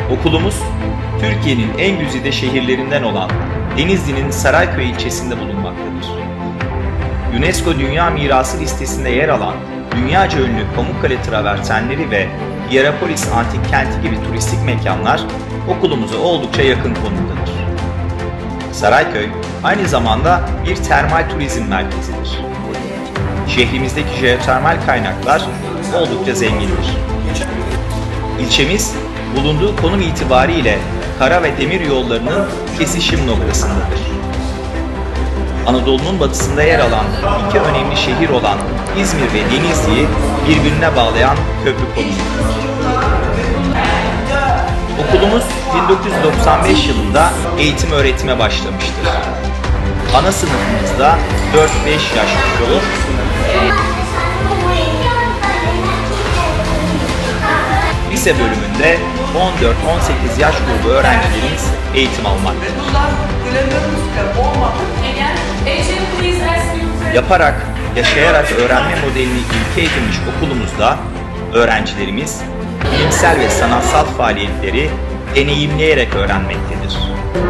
Okulumuz, Türkiye'nin en güzide şehirlerinden olan Denizli'nin Sarayköy ilçesinde bulunmaktadır. UNESCO Dünya Mirası listesinde yer alan dünyaca ünlü Pamukkale travertenleri ve Hierapolis Antik Kenti gibi turistik mekanlar okulumuza oldukça yakın konumdadır. Sarayköy, aynı zamanda bir termal turizm merkezidir. Şehrimizdeki jeotermal kaynaklar oldukça zengindir. İlçemiz, bulunduğu konum itibariyle kara ve demir yollarının kesişim noktasındadır. Anadolu'nun batısında yer alan iki önemli şehir olan İzmir ve Denizli'yi birbirine bağlayan köprü konumudur. Okulumuz 1995 yılında eğitim öğretime başlamıştır. Ana sınıfımızda 4-5 yaş grubu, lise bölümünde 14-18 yaş grubu öğrencilerimiz eğitim almaktadır. Yaparak, yaşayarak öğrenme modelini ilke edinmiş okulumuzda öğrencilerimiz bilimsel ve sanatsal faaliyetleri deneyimleyerek öğrenmektedir.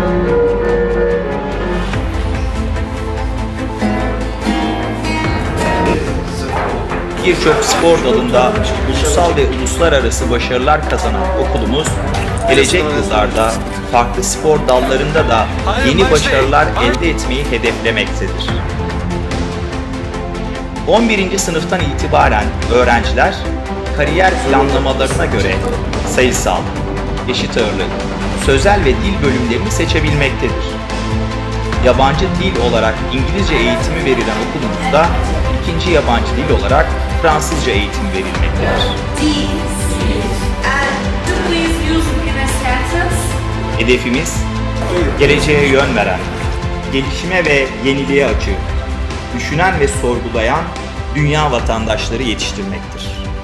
Birçok spor dalında ulusal ve uluslararası başarılar kazanan okulumuz, gelecek yıllarda farklı spor dallarında da yeni başarılar elde etmeyi hedeflemektedir. 11. sınıftan itibaren öğrenciler kariyer planlamalarına göre sayısal, eşit ağırlık, sözel ve dil bölümlerini seçebilmektedir. Yabancı dil olarak İngilizce eğitimi verilen okulumuzda ikinci yabancı dil olarak Fransızca eğitimi verilmektedir. Hedefimiz, geleceğe yön veren, gelişime ve yeniliğe açık, düşünen ve sorgulayan dünya vatandaşları yetiştirmektir.